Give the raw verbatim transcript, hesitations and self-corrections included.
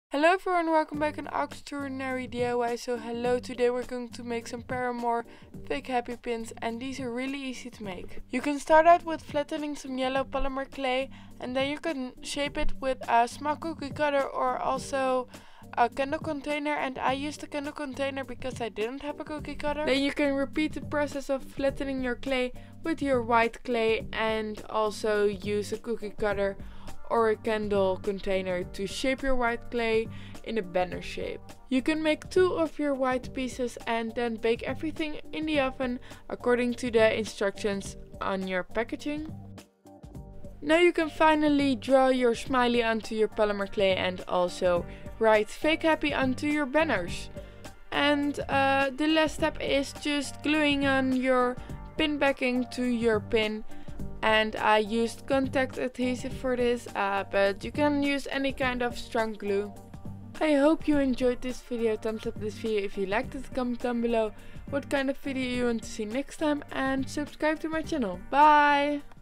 Hello everyone, welcome back on Extraordinary D I Y. So hello, today we're going to make some Paramore fake happy pins, and these are really easy to make. You can start out with flattening some yellow polymer clay, and then you can shape it with a small cookie cutter or also a candle container, and I used a candle container because I didn't have a cookie cutter. Then you can repeat the process of flattening your clay with your white clay and also use a cookie cutter or a candle container to shape your white clay in a banner shape. You can make two of your white pieces and then bake everything in the oven according to the instructions on your packaging. Now you can finally draw your smiley onto your polymer clay and also write fake happy onto your banners. And uh, the last step is just gluing on your pin backing to your pin. And I used contact adhesive for this, uh, but you can use any kind of strong glue. I hope you enjoyed this video. Thumbs up this video if you liked it. Comment down below what kind of video you want to see next time, and subscribe to my channel. Bye!